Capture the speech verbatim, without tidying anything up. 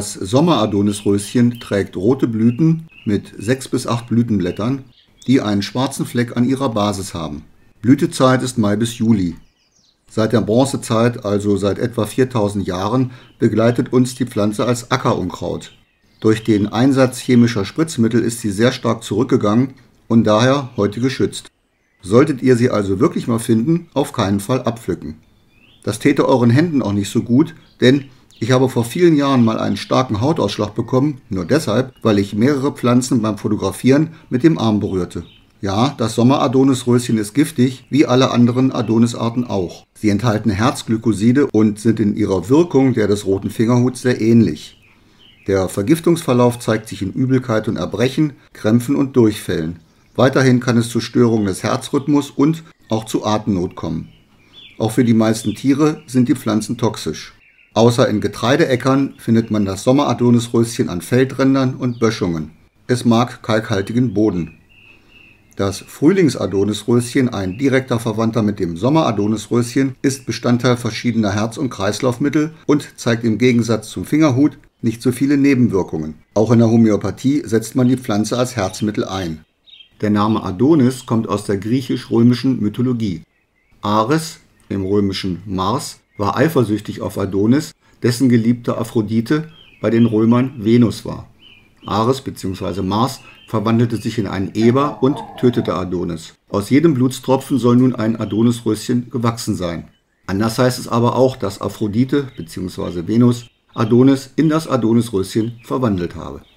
Das Sommer-Adonisröschen trägt rote Blüten mit sechs bis acht Blütenblättern, die einen schwarzen Fleck an ihrer Basis haben. Blütezeit ist Mai bis Juli. Seit der Bronzezeit, also seit etwa viertausend Jahren, begleitet uns die Pflanze als Ackerunkraut. Durch den Einsatz chemischer Spritzmittel ist sie sehr stark zurückgegangen und daher heute geschützt. Solltet ihr sie also wirklich mal finden, auf keinen Fall abpflücken. Das täte euren Händen auch nicht so gut, denn ich habe vor vielen Jahren mal einen starken Hautausschlag bekommen, nur deshalb, weil ich mehrere Pflanzen beim Fotografieren mit dem Arm berührte. Ja, das Sommer-Adonisröschen ist giftig, wie alle anderen Adonisarten auch. Sie enthalten Herzglykoside und sind in ihrer Wirkung der des roten Fingerhuts sehr ähnlich. Der Vergiftungsverlauf zeigt sich in Übelkeit und Erbrechen, Krämpfen und Durchfällen. Weiterhin kann es zu Störungen des Herzrhythmus und auch zu Atemnot kommen. Auch für die meisten Tiere sind die Pflanzen toxisch. Außer in Getreideäckern findet man das Sommer-Adonisröschen an Feldrändern und Böschungen. Es mag kalkhaltigen Boden. Das Frühlings-Adonisröschen, ein direkter Verwandter mit dem Sommer-Adonisröschen, ist Bestandteil verschiedener Herz- und Kreislaufmittel und zeigt im Gegensatz zum Fingerhut nicht so viele Nebenwirkungen. Auch in der Homöopathie setzt man die Pflanze als Herzmittel ein. Der Name Adonis kommt aus der griechisch-römischen Mythologie. Ares, im römischen Mars, war eifersüchtig auf Adonis, dessen Geliebte Aphrodite bei den Römern Venus war. Ares bzw. Mars verwandelte sich in einen Eber und tötete Adonis. Aus jedem Blutstropfen soll nun ein Adonisröschen gewachsen sein. Anders heißt es aber auch, dass Aphrodite bzw. Venus Adonis in das Adonisröschen verwandelt habe.